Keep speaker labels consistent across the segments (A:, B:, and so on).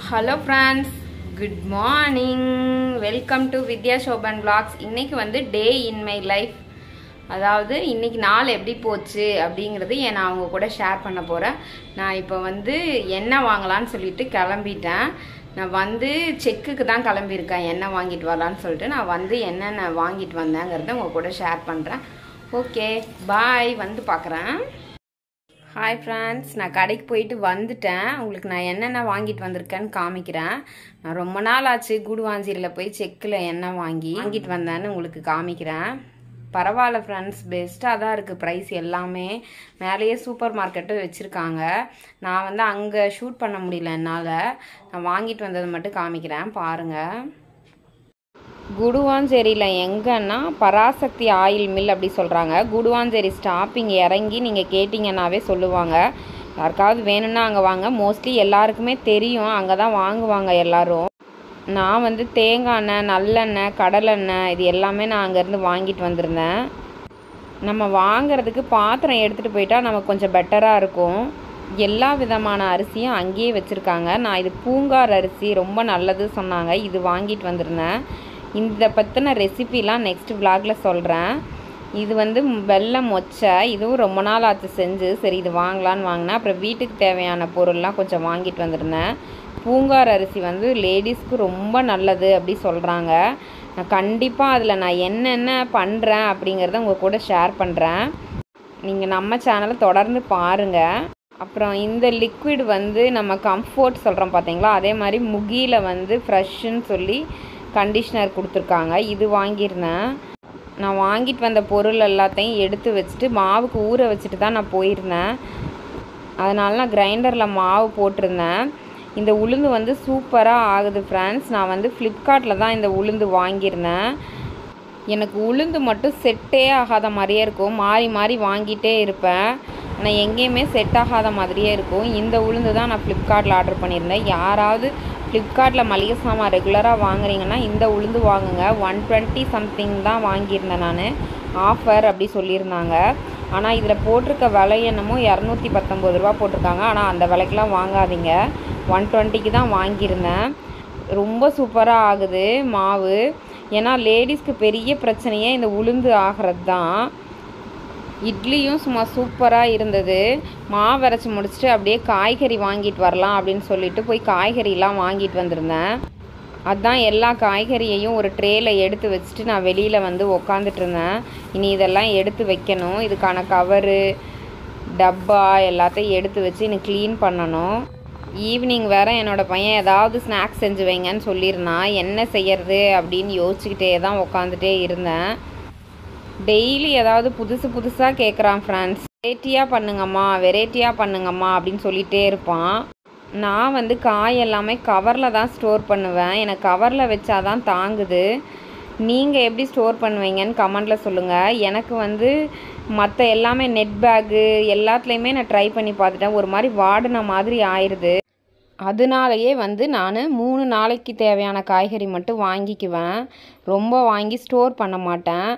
A: Hello friends, good morning. Welcome to Vidya Soban vlogs. இன்னைக்கு வந்து day in my life. அதாவது இன்னைக்கு நாள் எப்படி போச்சு அப்படிங்கிறது நான் அவங்க கூட ஷேர் பண்ண போறேன். நான் இப்போ வந்து என்ன வாங்கலாம்னு சொல்லிட்டு கிளம்பிட்டேன். நான் வந்து செக்குக்கு தான் கிளம்பி இருக்கேன். என்ன வாங்கிட்டு வரலாம்னு சொல்லிட்டு நான் வந்து என்னென்ன வாங்கிட்டு வந்தேங்கறத உங்க கூட ஷேர் பண்றேன். ஓகே, பை, வந்து பார்க்கறேன். ஹாய் ஃப்ரெண்ட்ஸ், நான் கடைக்கு போயிட்டு வந்துட்டேன். உங்களுக்கு நான் என்னென்ன வாங்கிட்டு வந்திருக்கேன்னு காமிக்கிறேன். நான் ரொம்ப நாள் ஆச்சு கூடுவாஞ்சேரியில் போய் செக்கில் எண்ணெய் வாங்கிட்டு வந்தேன்னு உங்களுக்கு காமிக்கிறேன். பரவாயில்ல ஃப்ரெண்ட்ஸ், பெஸ்ட்டாக தான் இருக்குது. ப்ரைஸ் எல்லாமே மேலேயே சூப்பர் மார்க்கெட்டும் வச்சுருக்காங்க. நான் வந்து அங்கே ஷூட் பண்ண முடியல என்னால். நான் வாங்கிட்டு வந்ததை மட்டும் காமிக்கிறேன், பாருங்கள். குடுவாஞ்சேரியில் எங்கன்னா பராசக்தி ஆயில் மில் அப்படி சொல்கிறாங்க. குடுவாஞ்சேரி ஸ்டாப்பிங் இறங்கி நீங்கள் கேட்டிங்கன்னாவே சொல்லுவாங்க. யாருக்காவது வேணும்னா அங்கே வாங்க. மோஸ்ட்லி எல்லாருக்குமே தெரியும், அங்கே தான் வாங்குவாங்க எல்லோரும். நான் வந்து தேங்காய் எண்ணெய், நல்லெண்ணெய், கடலெண்ணெய் இது எல்லாமே நான் அங்கேருந்து வாங்கிட்டு வந்திருந்தேன். நம்ம வாங்கிறதுக்கு பாத்திரம் எடுத்துகிட்டு போயிட்டா நமக்கு கொஞ்சம் பெட்டராக இருக்கும். எல்லா விதமான அரிசியும் அங்கேயே வச்சுருக்காங்க. நான் இது பூங்கார் அரிசி ரொம்ப நல்லது சொன்னாங்க, இது வாங்கிட்டு வந்திருந்தேன். இந்த பற்றின ரெசிபிலாம் நெக்ஸ்ட் விலாகில் சொல்கிறேன். இது வந்து வெல்லம் மொச்சை, இதுவும் ரொம்ப நாள் ஆச்சு செஞ்சு. சரி, இது வாங்கலான்னு வாங்கினேன். அப்புறம் வீட்டுக்கு தேவையான பொருள்லாம் கொஞ்சம் வாங்கிட்டு வந்திருந்தேன். பூங்கார் அரிசி வந்து லேடிஸ்க்கு ரொம்ப நல்லது அப்படி சொல்கிறாங்க. நான் கண்டிப்பாக அதில் நான் என்னென்ன பண்ணுறேன் அப்படிங்கிறத உங்கள் கூட ஷேர் பண்ணுறேன். நீங்கள் நம்ம சேனலை தொடர்ந்து பாருங்கள். அப்புறம் இந்த லிக்விட் வந்து நம்ம கம்ஃபோர்ட் சொல்கிறோம் பார்த்தீங்களா, அதே மாதிரி முகியில் வந்து ஃப்ரெஷ்ஷுன்னு சொல்லி கண்டிஷ்னர் கொடுத்துருக்காங்க. இது வாங்கியிருந்தேன். நான் வாங்கிட்டு வந்த பொருள் எல்லாத்தையும் எடுத்து வச்சுட்டு மாவுக்கு ஊற வச்சுட்டு தான் நான் போயிருந்தேன். அதனால நான் கிரைண்டரில் மாவு போட்டிருந்தேன். இந்த உளுந்து வந்து சூப்பராக ஆகுது ஃப்ரெண்ட்ஸ். நான் வந்து ஃப்ளிப்கார்ட்டில் தான் இந்த உளுந்து வாங்கியிருந்தேன். எனக்கு உளுந்து மட்டும் செட்டே ஆகாத மாதிரியே இருக்கும். மாறி மாறி வாங்கிட்டே இருப்பேன், ஆனால் எங்கேயுமே செட் ஆகாத மாதிரியே இருக்கும். இந்த உளுந்து தான் நான் ஃப்ளிப்கார்ட்டில் ஆர்டர் பண்ணியிருந்தேன். யாராவது ஃப்ளிப்கார்ட்டில் மளிகை சாமான் ரெகுலராக வாங்குறீங்கன்னா இந்த உளுந்து வாங்குங்க. 120 சம்திங் தான் வாங்கியிருந்தேன் நான். ஆஃபர் அப்படி சொல்லியிருந்தாங்க. ஆனால் இதில் போட்டிருக்க விலை என்னமோ 219 ரூபா போட்டிருக்காங்க. ஆனால் அந்த விலைக்கெலாம் வாங்காதீங்க. 120க்கு தான் வாங்கியிருந்தேன். ரொம்ப சூப்பராக ஆகுது மாவு. ஏன்னா லேடிஸ்க்கு பெரிய பிரச்சனையே இந்த உளுந்து ஆகிறது தான். இட்லியும் சும்மா சூப்பராக இருந்தது. மாவு அரைச்சி முடிச்சுட்டு அப்படியே காய்கறி வாங்கிட்டு வரலாம் அப்படின்னு சொல்லிட்டு போய் காய்கறிலாம் வாங்கிட்டு வந்திருந்தேன். அதுதான் எல்லா காய்கறியையும் ஒரு ட்ரேயில் எடுத்து வச்சுட்டு நான் வெளியில் வந்து உக்காந்துட்டு இருந்தேன். இனி இதெல்லாம் எடுத்து வைக்கணும். இதுக்கான கவரு, டப்பா எல்லாத்தையும் எடுத்து வச்சு இன்னும் க்ளீன் பண்ணணும். ஈவினிங் வேறு என்னோடய பையன் ஏதாவது ஸ்நாக்ஸ் செஞ்சு வைங்கன்னு சொல்லியிருந்தான். என்ன செய்யறது அப்படின்னு யோசிச்சுக்கிட்டே தான் உக்காந்துட்டே இருந்தேன். டெய்லி ஏதாவது புதுசாக கேட்குறான் ஃப்ரெண்ட்ஸ். வெரைட்டியாக பண்ணுங்கம்மா அப்படின்னு சொல்லிகிட்டே இருப்பான். நான் வந்து காய் எல்லாமே கவரில் தான் ஸ்டோர் பண்ணுவேன். எனக்கு கவரில் வச்சாதான் தாங்குது. நீங்கள் எப்படி ஸ்டோர் பண்ணுவீங்கன்னு கமெண்டில் சொல்லுங்கள். எனக்கு வந்து மற்ற எல்லாமே நெட் பேக்கு எல்லாத்துலேயுமே நான் ட்ரை பண்ணி பார்த்துட்டேன். ஒரு மாதிரி வாடின மாதிரி ஆயிடுது. அதனாலேயே வந்து நான் 3 நாளைக்கு தேவையான காய்கறி மட்டும் வாங்கிக்குவேன். ரொம்ப வாங்கி ஸ்டோர் பண்ண மாட்டேன்.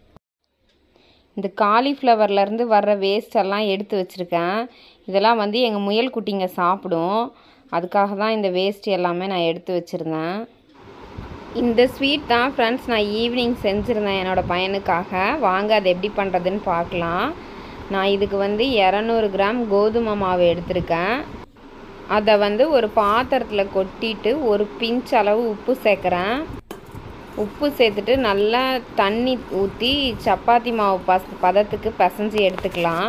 A: இந்த காலிஃப்ளவர்லேருந்து வர்ற வேஸ்டெல்லாம் எடுத்து வச்சுருக்கேன். இதெல்லாம் வந்து எங்கள் முயல் குட்டிங்க சாப்பிடும். அதுக்காக தான் இந்த வேஸ்ட் எல்லாமே நான் எடுத்து வச்சுருந்தேன். இந்த ஸ்வீட் தான் ஃப்ரெண்ட்ஸ் நான் ஈவினிங் செஞ்சுருந்தேன் என்னோடய பையனுக்காக. வாங்க அது எப்படி பண்ணுறதுன்னு பார்க்கலாம். நான் இதுக்கு வந்து 200 கிராம் கோதுமை மாவு எடுத்திருக்கேன். அதை வந்து ஒரு பாத்திரத்தில் கொட்டிட்டு ஒரு பிஞ்ச் அளவு உப்பு சேர்க்குறேன். உப்பு சேர்த்துட்டு நல்லா தண்ணி ஊற்றி சப்பாத்தி மாவு பதத்துக்கு பிசைஞ்சு எடுத்துக்கலாம்.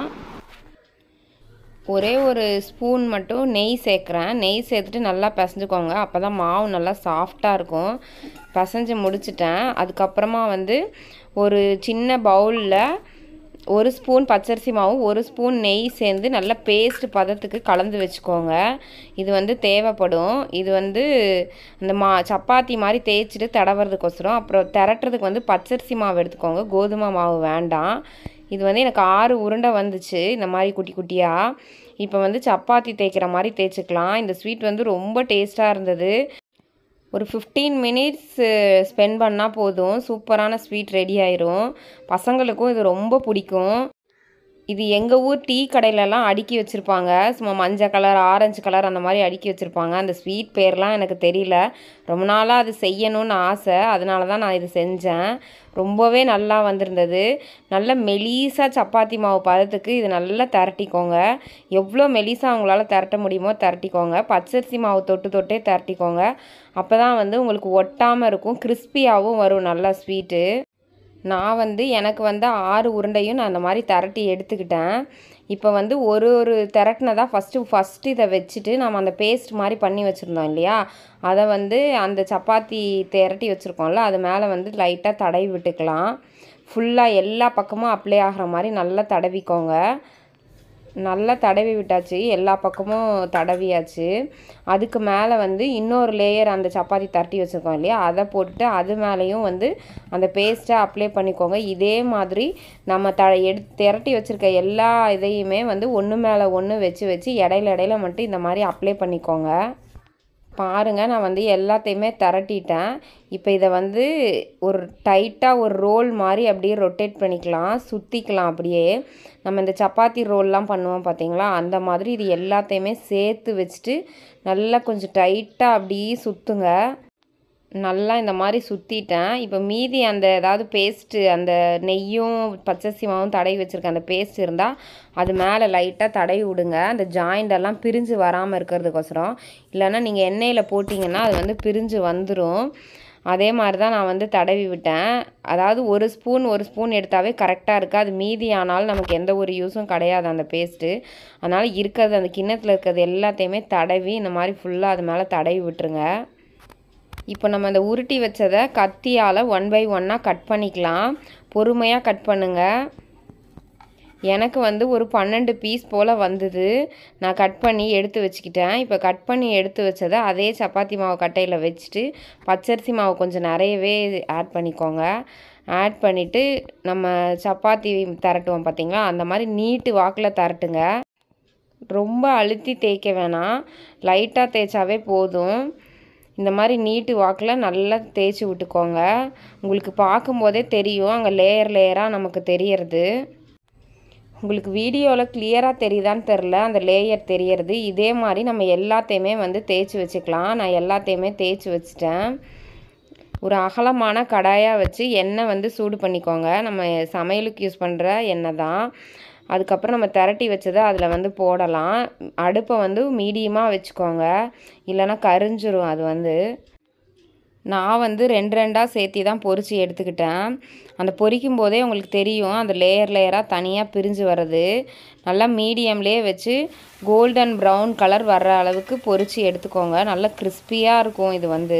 A: ஒரே ஒரு ஸ்பூன் மட்டும் நெய் சேர்க்குறேன். நெய் சேர்த்துட்டு நல்லா பிசைஞ்சுக்கோங்க. அப்போ தான் மாவு நல்லா சாஃப்டாக இருக்கும். பிசைஞ்சு முடிச்சிட்டேன். அதுக்கப்புறமா வந்து ஒரு சின்ன பவுலில் 1 ஸ்பூன் பச்சரிசி மாவு, 1 ஸ்பூன் நெய் சேர்ந்து நல்லா பேஸ்ட் பதத்துக்கு கலந்து வச்சுக்கோங்க. இது வந்து தேவைப்படும். இது வந்து அந்த சப்பாத்தி மாதிரி தேய்ச்சிட்டு தடவுறதுக்கோசரம். அப்புறம் திரட்டுறதுக்கு வந்து பச்சரிசி மாவு எடுத்துக்கோங்க, கோதுமை மாவு வேண்டாம். இது வந்து எனக்கு 6 உருண்டை வந்துச்சு இந்த மாதிரி குட்டி குட்டியாக. இப்போ வந்து சப்பாத்தி தேய்க்கிற மாதிரி தேய்ச்சிக்கலாம். இந்த ஸ்வீட் வந்து ரொம்ப டேஸ்ட்டாக இருந்தது. ஒரு 15 மினிட்ஸ் ஸ்பெண்ட் பண்ணால் போதும், சூப்பரான ஸ்வீட் ரெடி ஆயிரும். பசங்களுக்கும் இது ரொம்ப பிடிக்கும். இது எங்கள் ஊர் டீ கடையிலலாம் அடுக்கி வச்சுருப்பாங்க. சும்மா மஞ்சள் கலர், ஆரஞ்சு கலர் அந்த மாதிரி அடுக்கி வச்சுருப்பாங்க. அந்த ஸ்வீட் பேர்லாம் எனக்கு தெரியல. ரொம்ப நாளாக அது செய்யணும்னு ஆசை. அதனால தான் நான் இது செஞ்சேன். ரொம்பவே நல்லா வந்திருந்தது. நல்ல மெலிசா சப்பாத்தி மாவு பதத்துக்கு இது நல்லா திரட்டிக்கோங்க. எவ்வளோ மெலிசா உங்களால் திரட்ட முடியுமோ திரட்டிக்கோங்க. பச்சரிசி மாவு தொட்டே திரட்டிக்கோங்க. அப்போ தான் வந்து உங்களுக்கு ஒட்டாமல் இருக்கும். கிறிஸ்பியாகவும் வரும் நல்லா ஸ்வீட்டு. நான் வந்து எனக்கு வந்து 6 உருண்டையும் நான் அந்த மாதிரி திரட்டி எடுத்துக்கிட்டேன். இப்போ வந்து ஒரு திரட்டினதா ஃபஸ்ட்டு இதை வச்சுட்டு நம்ம அந்த பேஸ்ட் மாதிரி பண்ணி வச்சுருந்தோம் இல்லையா, அதை வந்து அந்த சப்பாத்தி திரட்டி வச்சுருக்கோம்ல அது மேலே வந்து லைட்டாக தடவி விட்டுக்கலாம். ஃபுல்லாக எல்லா பக்கமும் அப்ளை ஆகிற மாதிரி நல்லா தடவிக்கோங்க. நல்லா தடவி விட்டாச்சு, எல்லா பக்கமும் தடவியாச்சு. அதுக்கு மேலே வந்து இன்னொரு லேயர் அந்த சப்பாத்தி தட்டி வச்சுருக்கோம் இல்லையா, அதை போட்டுட்டு அது மேலேயும் வந்து அந்த பேஸ்ட்டை அப்ளை பண்ணிக்கோங்க. இதே மாதிரி நம்ம திரட்டி வச்சுருக்க எல்லா இதையுமே வந்து ஒன்று மேலே ஒன்று வச்சு இடையில மட்டும் இந்த மாதிரி அப்ளை பண்ணிக்கோங்க. பாருங்கள், நான் வந்து எல்லாத்தையுமே திரட்டிட்டேன். இப்போ இதை வந்து ஒரு டைட்டாக ஒரு ரோல் மாதிரி அப்படியே ரொட்டேட் பண்ணிக்கலாம், சுற்றிக்கலாம். அப்படியே நம்ம இந்த சப்பாத்தி ரோல்லாம் பண்ணுவோம் பார்த்தீங்களா, அந்த மாதிரி இது எல்லாத்தையுமே சேர்த்து வச்சுட்டு நல்லா கொஞ்சம் டைட்டாக அப்படியே சுற்றுங்க. நல்லா இந்த மாதிரி சுற்றிட்டேன். இப்போ மீதி அந்த ஏதாவது பேஸ்ட்டு, அந்த நெய்யும் பச்சரிசி மாவும் தடவி வச்சுருக்க அந்த பேஸ்ட் இருந்தால் அது மேலே லைட்டாக தடவி விடுங்க. அந்த ஜாயிண்டெல்லாம் பிரிஞ்சு வராமல் இருக்கிறதுக்கோசரம். இல்லைன்னா நீங்கள் எண்ணெயில் போட்டிங்கன்னா அது வந்து பிரிஞ்சு வந்துடும். அதே மாதிரி தான் நான் வந்து தடவி விட்டேன். அதாவது ஒரு ஸ்பூன் எடுத்தாவே கரெக்டாக இருக்குது. அது மீதி ஆனாலும் நமக்கு எந்த ஒரு யூஸும் கிடையாது அந்த பேஸ்ட்டு. அதனால் இருக்கிறது அந்த கிண்ணத்தில் இருக்கிறது எல்லாத்தையுமே தடவி இந்த மாதிரி ஃபுல்லாக அது மேலே தடவி விட்டுருங்க. இப்போ நம்ம அந்த உருட்டி வச்சதை கத்தியால் 1 by 1 கட் பண்ணிக்கலாம். பொறுமையாக கட் பண்ணுங்கள். எனக்கு வந்து ஒரு 12 பீஸ் போல் வந்தது. நான் கட் பண்ணி எடுத்து வச்சுக்கிட்டேன். இப்போ கட் பண்ணி எடுத்து வச்சதை அதே சப்பாத்தி மாவு கட்டையில் வச்சுட்டு பச்சரிசி மாவு கொஞ்சம் நிறையவே ஆட் பண்ணிக்கோங்க. ஆட் பண்ணிவிட்டு நம்ம சப்பாத்தி திரட்டுவோம் பார்த்தீங்களா, அந்த மாதிரி நீட்டு வாக்கில் திரட்டுங்க. ரொம்ப அழுத்தி தேய்க்க வேணாம், லைட்டாக தேய்ச்சாவே போதும். இந்த மாதிரி நீட்டு வாக்கில் நல்லா தேய்ச்சி விட்டுக்கோங்க. உங்களுக்கு பார்க்கும்போதே தெரியும், அங்கே லேயராக நமக்கு தெரியறது. உங்களுக்கு வீடியோவில் கிளியராக தெரியுதான்னு தெரில, அந்த லேயர் தெரியறது. இதே மாதிரி நம்ம எல்லாத்தையுமே வந்து தேய்ச்சி வச்சுக்கலாம். நான் எல்லாத்தையுமே தேய்ச்சி வச்சிட்டேன். ஒரு அகலமான கடாயாக வச்சு எண்ணெய் வந்து சூடு பண்ணிக்கோங்க. நம்ம சமையலுக்கு யூஸ் பண்ணுற எண்ணெய் தான். அதுக்கப்புறம் நம்ம திரட்டி வச்சதை அதில் வந்து போடலாம். அடுப்பை வந்து மீடியமாக வச்சுக்கோங்க, இல்லைன்னா கரிஞ்சிரும். அது வந்து நான் வந்து 2 சேர்த்தி தான் பொரித்து எடுத்துக்கிட்டேன். அந்த பொரிக்கும் போதே உங்களுக்கு தெரியும் அந்த லேயராக தனியாக பிரிஞ்சு வர்றது. நல்லா மீடியம்லேயே வச்சு கோல்டன் ப்ரௌன் கலர் வர்ற அளவுக்கு பொரித்து எடுத்துக்கோங்க. நல்லா கிறிஸ்பியாக இருக்கும் இது வந்து.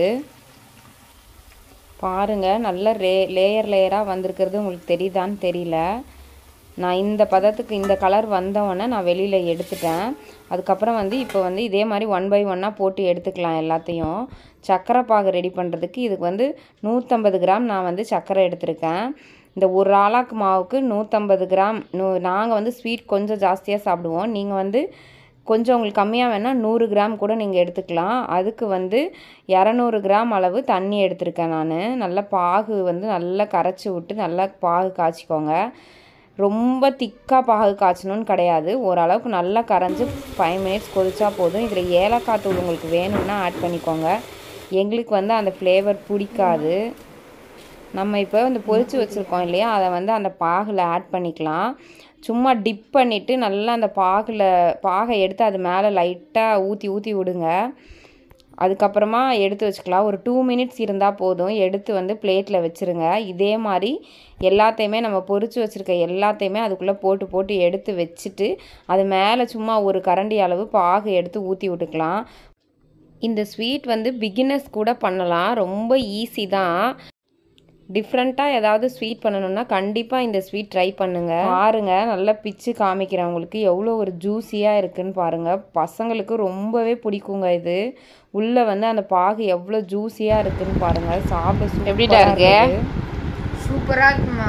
A: பாருங்கள், நல்ல லேயராக வந்திருக்கிறது உங்களுக்கு தெரியுதான்னு தெரியல. நான் இந்த பதத்துக்கு இந்த கலர் வந்தவொடனே நான் வெளியில் எடுத்துட்டேன். அதுக்கப்புறம் வந்து இப்போ வந்து இதே மாதிரி 1 by 1 போட்டு எடுத்துக்கலாம் எல்லாத்தையும். சர்க்கரை பாகு ரெடி பண்ணுறதுக்கு இதுக்கு வந்து 150 கிராம் நான் வந்து சர்க்கரை எடுத்திருக்கேன். இந்த ஒரு ஆளாக்கு மாவுக்கு 150 கிராம். நாங்கள் வந்து ஸ்வீட் கொஞ்சம் ஜாஸ்தியாக சாப்பிடுவோம். நீங்கள் வந்து கொஞ்சம் உங்களுக்கு கம்மியாக வேணால் 100 கிராம் கூட நீங்கள் எடுத்துக்கலாம். அதுக்கு வந்து 200 கிராம் அளவு தண்ணி எடுத்திருக்கேன் நான். நல்லா பாகு வந்து நல்லா கரைச்சி விட்டு நல்லா பாகு காய்ச்சிக்கோங்க. ரொம்ப திக்காக பாகு காய்ச்சணும்னு கிடையாது, ஓரளவுக்கு நல்லா கரைஞ்சி 5 மினிட்ஸ் கொதிச்சா போதும். இதில் ஏலக்காய் தூள் உங்களுக்கு வேணும்னா ஆட் பண்ணிக்கோங்க. எங்களுக்கு வந்து அந்த ஃப்ளேவர் பிடிக்காது. நம்ம இப்போ இந்த பொரிச்சு வச்சுருக்கோம் இல்லையா, அதை வந்து அந்த பாகில் ஆட் பண்ணிக்கலாம். சும்மா டிப் பண்ணிவிட்டு நல்லா அந்த பாகை எடுத்து அது மேலே லைட்டாக ஊற்றி விடுங்க. அதுக்கப்புறமா எடுத்து வச்சுக்கலாம். ஒரு 2 மினிட்ஸ் இருந்தால் போதும். எடுத்து வந்து பிளேட்டில் வச்சுருங்க. இதே மாதிரி எல்லாத்தையுமே நம்ம பொரிச்சு வச்சுருக்க எல்லாத்தையுமே அதுக்குள்ளே போட்டு எடுத்து வச்சுட்டு அது மேலே சும்மா ஒரு கரண்டி அளவு பாகு எடுத்து ஊற்றி விட்டுக்கலாம். இந்த ஸ்வீட் வந்து பிகினர்ஸ் கூட பண்ணலாம், ரொம்ப ஈஸி தான். டிஃப்ரெண்ட்டாக ஏதாவது ஸ்வீட் பண்ணணுன்னா கண்டிப்பாக இந்த ஸ்வீட் ட்ரை பண்ணுங்கள். பாருங்கள், நல்லா பிச்சு காமிக்கிறேன் உங்களுக்கு எவ்வளோ ஒரு ஜூஸியாக இருக்குதுன்னு பாருங்கள். பசங்களுக்கு ரொம்பவே பிடிக்குங்க இது. உள்ளே வந்து அந்த பாகு எவ்வளோ ஜூஸியாக இருக்குதுன்னு பாருங்கள். சாப்பிட எப்படிடா இருக்கு?
B: சூப்பராக இருக்குமா.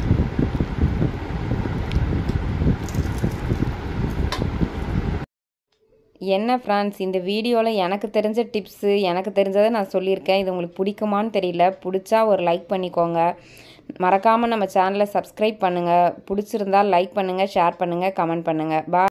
A: என்ன ஃப்ரெண்ட்ஸ், இந்த வீடியோவில் எனக்கு தெரிஞ்ச டிப்ஸு, எனக்கு தெரிஞ்சதை நான் சொல்லியிருக்கேன். இது உங்களுக்கு பிடிக்குமான்னு தெரியல. பிடிச்சா ஒரு லைக் பண்ணிக்கோங்க. மறக்காமல் நம்ம சேனலை சப்ஸ்கிரைப் பண்ணுங்கள். பிடிச்சிருந்தால் லைக் பண்ணுங்கள், ஷேர் பண்ணுங்கள், கமெண்ட் பண்ணுங்கள். பாய்.